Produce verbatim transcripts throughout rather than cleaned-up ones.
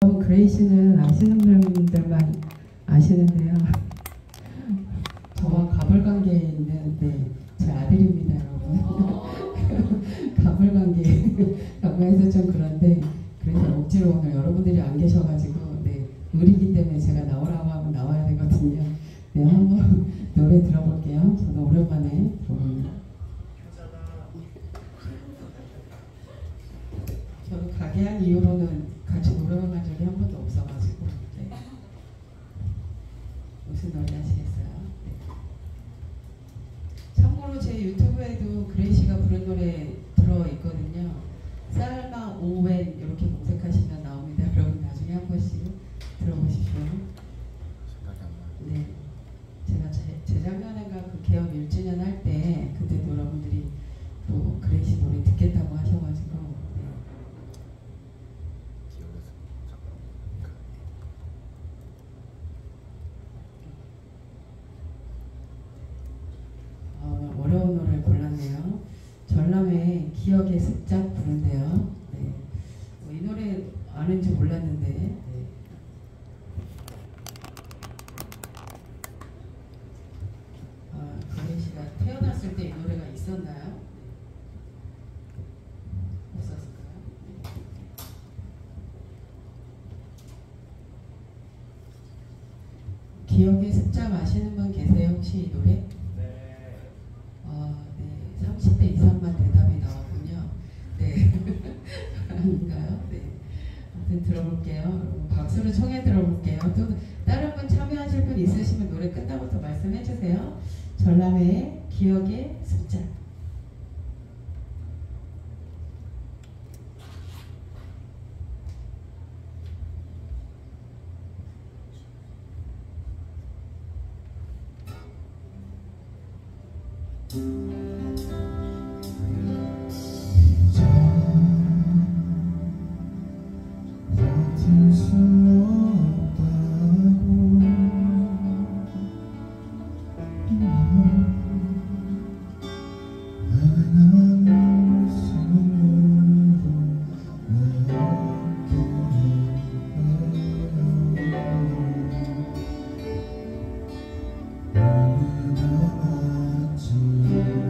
그레이시는 아시는 분들만 아시는데요. 저와 가불관계에 있는 네, 제 아들입니다, 여러분. 가불관계라고 해서 좀 그런데 그래서 억지로 오늘 여러분들이 안 계셔가지고 네, 의리기 때문에 제가 나오라고 하면 나와야 되거든요. 네, 한번 노래 들어볼게요. 저는 오랜만에 들어봅니다. 저는 가게 한 이후로는 같이 노래방 간 적이 한 번도 없어가지고 네. 무슨 노래 하시겠어요? 네. 참고로 제 유튜브에도 그레이시가 부른 노래 들어있거든요. 쌀마 오웬 이렇게 검색하시면 나옵니다. 여러분 나중에 한 번씩 들어보십시오. 네, 제가 제, 재작년인가 그 개업 일 주년 할 때 그때도 여러분들이 또 그레이시 노래 듣겠다고 하셔가지고 어려운 노래를 골랐네요. 전람회 기억의 습작 부른데요. 네. 뭐 이 노래 아는지 몰랐는데 네. 아, 그레이시가 태어났을 때 이 노래가 있었나요? 없었을까요? 네. 기억의 습작 아시는 분 계세요? 혹시 이 노래? 아, 네. 삼십 대 이상만 대답이 나왔군요. 네. 아닌가요? 네. 아무튼 들어볼게요. 박수를 청해 들어볼게요. 또 다른 분 참여하실 분 있으시면 노래 끝나고 또 말씀해 주세요. 전람회의 기억의 습작. you.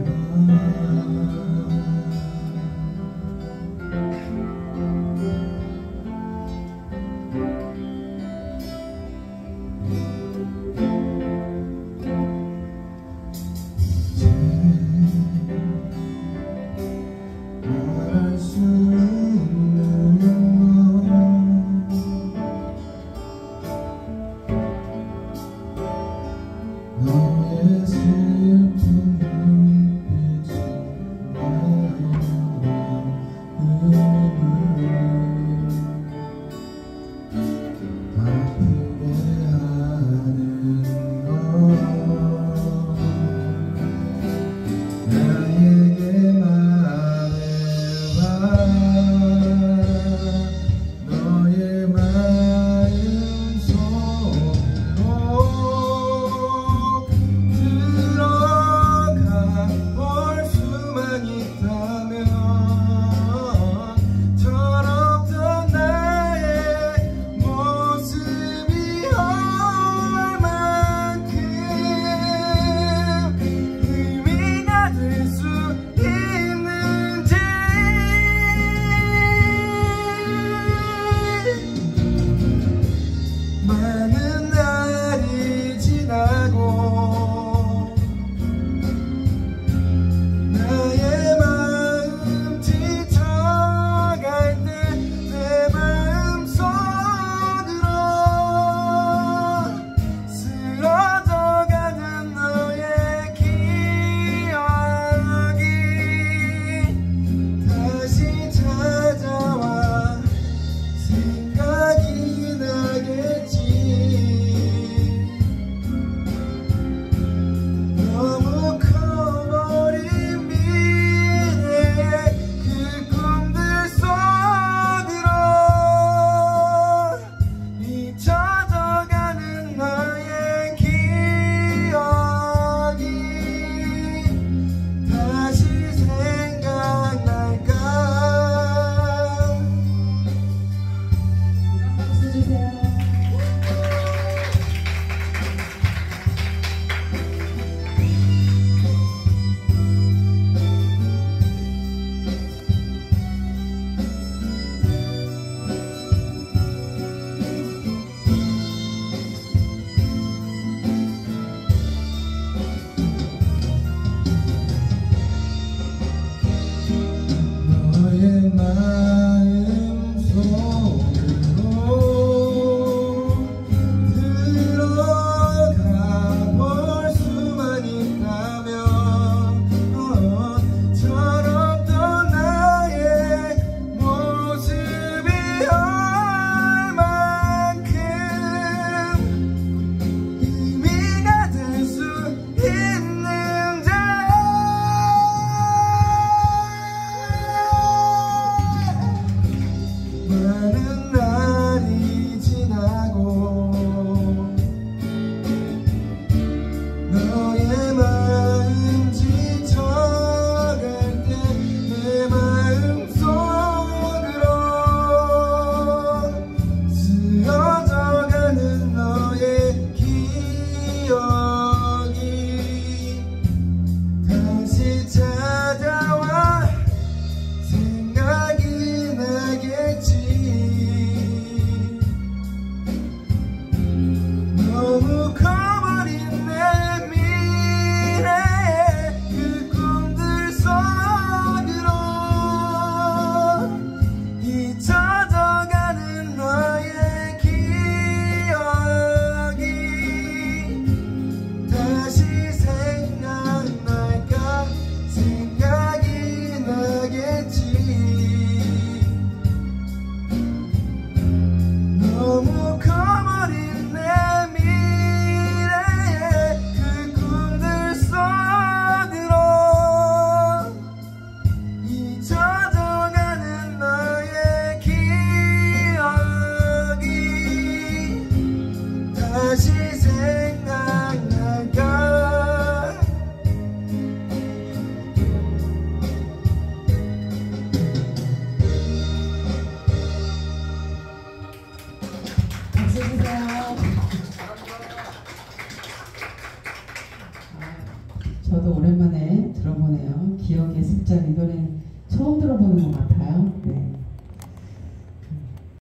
저도 오랜만에 들어보네요. 기억의 습작, 이 노래는 처음 들어보는 것 같아요. 네.